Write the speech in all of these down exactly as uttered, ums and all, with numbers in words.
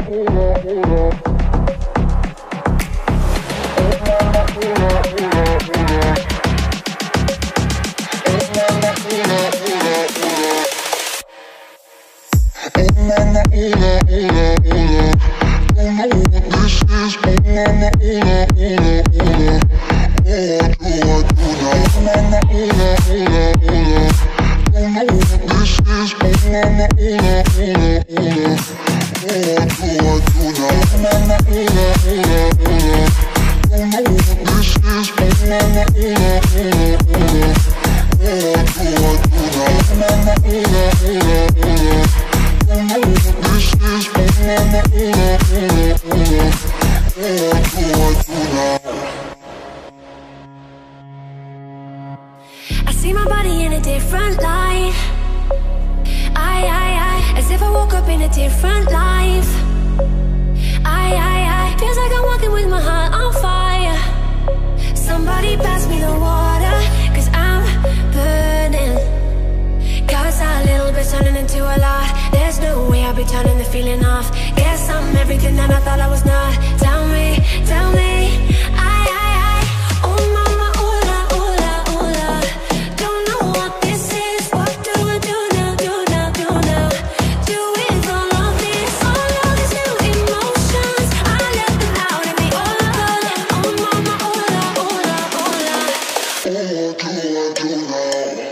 I see my body in a different light. I, I, I, as if I woke up in a different life. I, I, I, feels like I'm walking with my heart on fire. Somebody pass me the water, cause I'm burning. Cause a little bit turning into a lot. There's no way I'll be turning the feeling off. Guess I'm everything that I thought I was not. Tell me, tell me, I, I, I, oh mama, ooh la, ooh la, ooh la. Don't know what this is. What do I do now, do now, do now? Do with all of this, all of these new emotions. I let them out in me, oh Lord. Oh mama, ooh la, ooh la, ooh la. What do I do now?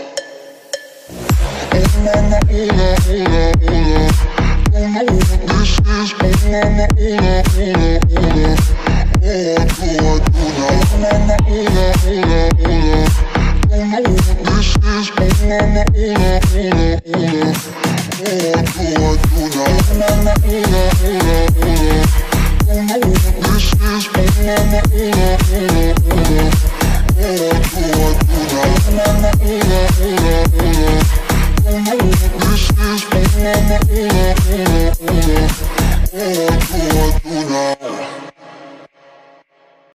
Oh mama, ooh la, ooh la, ooh la. Don't know what this is. Oh mama, ooh la, ooh la, ooh la. What do I do now? Oh mama, ooh la, ooh la, ooh la. Don't know what this is. Oh mama, ooh la, ooh la, ooh la. What do I do now? Oh mama, ooh la.